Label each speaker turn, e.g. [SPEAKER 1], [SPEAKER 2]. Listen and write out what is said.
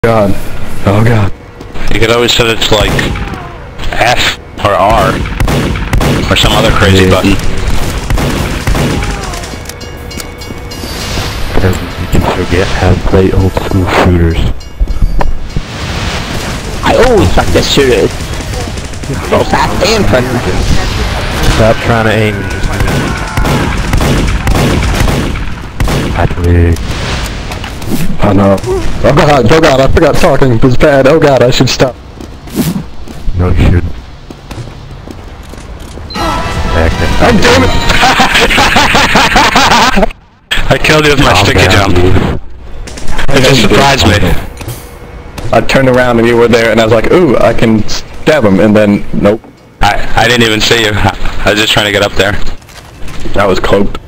[SPEAKER 1] God. Oh god.
[SPEAKER 2] You could always set it to like F or R or some other crazy button.
[SPEAKER 1] You can forget how to play old school shooters.
[SPEAKER 3] I always suck at shooters. So fast and friendly.
[SPEAKER 1] Stop trying to aim. Patrick. Oh no. Oh god, I forgot talking was bad. Oh god, I should stop. No, you shouldn't. Oh damn it!
[SPEAKER 2] I killed you with my sticky jump. It just surprised me.
[SPEAKER 4] I turned around and you were there and I was like, ooh, I can stab him, and then, nope.
[SPEAKER 2] I didn't even see you. I was just trying to get up there.
[SPEAKER 4] I was cloaked.